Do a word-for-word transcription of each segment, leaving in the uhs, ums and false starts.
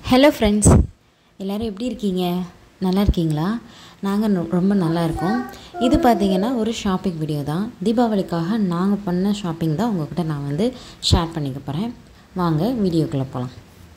Hello friends, எல்லோரும் எப்படி இருக்கீங்க? நல்லா இருக்கீங்களா? நாங்கள் ரொம்ப நல்லா இருக்கோம். இது பார்த்திங்கன்னா ஒரு ஷாப்பிங் வீடியோ தான். தீபாவளிக்காக நாங்கள் பண்ண ஷாப்பிங் தான் உங்கள்கிட்ட நான் வந்து ஷேர் பண்ணிக்க போகிறேன். வாங்க வீடியோக்குள்ளே போகலாம்.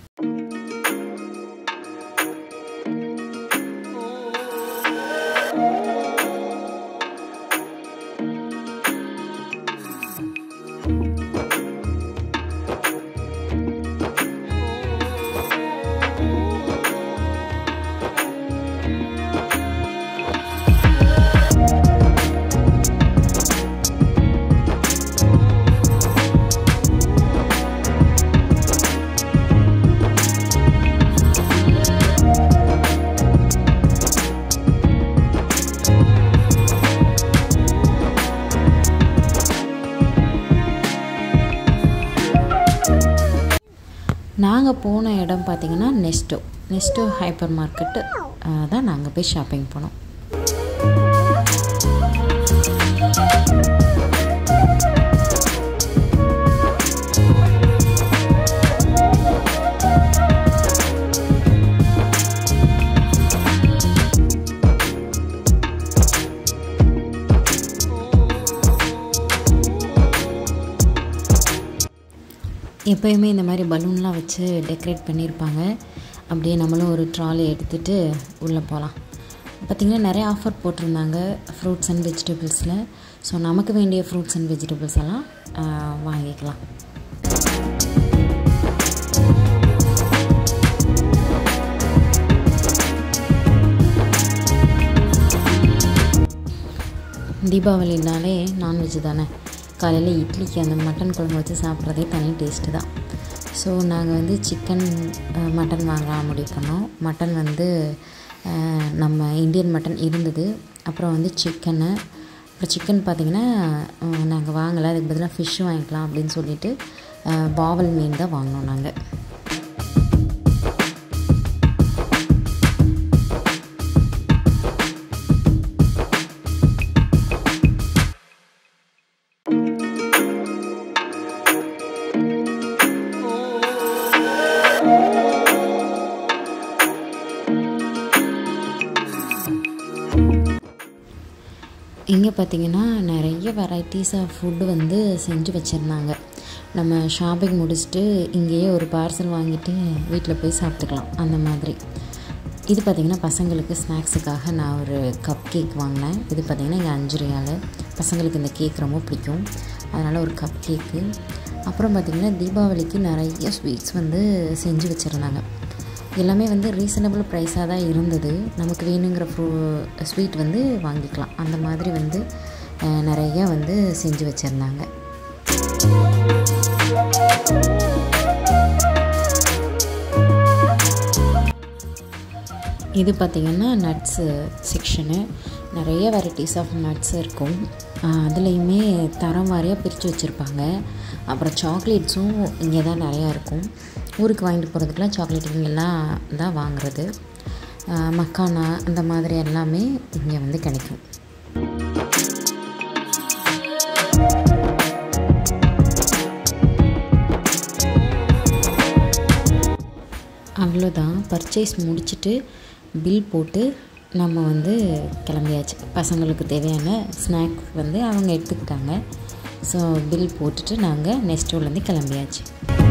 நாங்கள் போன இடம் பார்த்திங்கன்னா நெஸ்டோ நெஸ்டோ ஹைப்பர் மார்க்கெட்டு தான் நாங்கள் போய் ஷாப்பிங் போனோம். எப்போயுமே இந்த மாதிரி பலூன்லாம் வச்சு டெக்கரேட் பண்ணியிருப்பாங்க. அப்படியே நம்மளும் ஒரு ட்ராலி எடுத்துகிட்டு உள்ளே போகலாம். பார்த்திங்கன்னா நிறைய ஆஃபர் போட்டிருந்தாங்க ஃப்ரூட்ஸ் அண்ட் வெஜிடபிள்ஸில். ஸோ நமக்கு வேண்டிய ஃப்ரூட்ஸ் அண்ட் வெஜிடபிள்ஸ் எல்லாம் வாங்கிக்கலாம். தீபாவளினாலே நான்வெஜ் தானே. காலையில் இட்லிக்கு அந்த மட்டன் குழம்பு வச்சு சாப்பிட்றதே தனி டேஸ்ட்டு தான். ஸோ நாங்கள் வந்து சிக்கன் மட்டன் வாங்கலாம் முடிவு பண்ணோம். மட்டன் வந்து நம்ம இந்தியன் மட்டன் இருந்தது. அப்புறம் வந்து சிக்கனு அப்புறம் சிக்கன் பார்த்திங்கன்னா நாங்கள் வாங்கலை, அதுக்கு பதிலாக ஃபிஷ்ஷு வாங்கிக்கலாம் அப்படின்னு சொல்லிவிட்டு பாவல் மீன் தான் வாங்கினோம் நாங்கள். இங்கே பார்த்திங்கன்னா நிறைய வெரைட்டிஸ் ஆஃப் ஃபுட்டு வந்து செஞ்சு வச்சுருந்தாங்க. நம்ம ஷாப்பிங் முடிச்சுட்டு இங்கேயே ஒரு பார்சல் வாங்கிட்டு வீட்டில் போய் சாப்பிட்டுக்கலாம் அந்த மாதிரி. இது பார்த்திங்கன்னா பசங்களுக்கு ஸ்நாக்ஸுக்காக நான் ஒரு கப் கேக் வாங்கினேன். இது பார்த்திங்கன்னா இங்கே அஞ்சு ரியால். பசங்களுக்கு இந்த கேக் ரொம்ப பிடிக்கும், அதனால் ஒரு கப் கேக்கு. அப்புறம் பார்த்திங்கன்னா தீபாவளிக்கு நிறைய ஸ்வீட்ஸ் வந்து செஞ்சு வச்சுருந்தாங்க. எல்லாமே வந்து ரீசனபிள் ப்ரைஸாக தான் இருந்தது. நமக்கு வேணுங்கிற ஃப்ரூ ஸ்வீட் வந்து வாங்கிக்கலாம். அந்த மாதிரி வந்து நிறையா வந்து செஞ்சு வச்சுருந்தாங்க. இது பார்த்திங்கன்னா நட்ஸு செக்ஷனு. நிறைய வெரைட்டிஸ் ஆஃப் நட்ஸ் இருக்கும். அதுலேயுமே தரம் வாரியாக பிரித்து வச்சுருப்பாங்க. அப்புறம் சாக்லேட்ஸும் இங்கே தான் நிறையா இருக்கும். ஊருக்கு வாங்கிட்டு போகிறதுக்கெலாம் சாக்லேட் இங்கெல்லாம் தான் வாங்குறது. மக்கானா அந்த மாதிரி எல்லாமே இங்கே வந்து கிடைக்கும். அவ்வளோதான், பர்ச்சேஸ் முடிச்சுட்டு பில் போட்டு நம்ம வந்து கிளம்பியாச்சு. பசங்களுக்கு தேவையான ஸ்நாக்ஸ் வந்து அவங்க எடுத்துக்கிட்டாங்க. ஸோ பில் போட்டுட்டு நாங்கள் நெஸ்டோலேருந்து கிளம்பியாச்சு.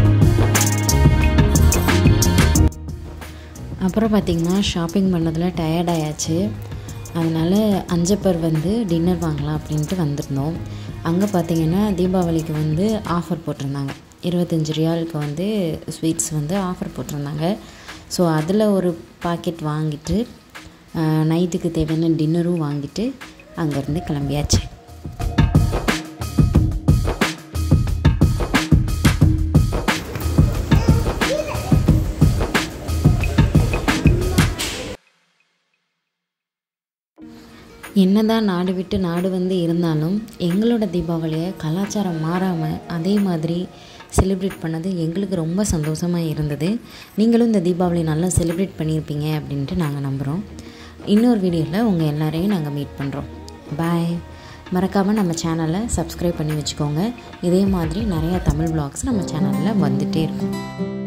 அப்புறம் பார்த்திங்கன்னா ஷாப்பிங் பண்ணதில் டயர்ட் ஆயாச்சு. அதனால் அஞ்சப்பர் வந்து டின்னர் வாங்கலாம் அப்படின்ட்டு வந்திருந்தோம். அங்கே பார்த்திங்கன்னா தீபாவளிக்கு வந்து ஆஃபர் போட்டிருந்தாங்க. இருபத்தஞ்சி ரியாலுக்கு வந்து ஸ்வீட்ஸ் வந்து ஆஃபர் போட்டிருந்தாங்க. ஸோ அதில் ஒரு பாக்கெட் வாங்கிட்டு நைட்டுக்கு தேவையான டின்னரும் வாங்கிட்டு அங்கேருந்து கிளம்பியாச்சு. என்னதான் நாடு விட்டு நாடு வந்து இருந்தாலும் எங்களோட தீபாவளியை கலாச்சாரம் மாறாமல் அதே மாதிரி செலிப்ரேட் பண்ணது எங்களுக்கு ரொம்ப சந்தோஷமாக இருந்தது. நீங்களும் இந்த தீபாவளி நல்லா செலிப்ரேட் பண்ணியிருப்பீங்க அப்படின்ட்டு நாங்கள் நம்புகிறோம். இன்னொரு வீடியோவில் உங்கள் எல்லாரையும் நாங்கள் மீட் பண்ணுறோம். பாய். மறக்காமல் நம்ம சேனலை சப்ஸ்கிரைப் பண்ணி வச்சுக்கோங்க. இதே மாதிரி நிறையா தமிழ் vlogs நம்ம சேனலில் வந்துகிட்டே இருக்கும்.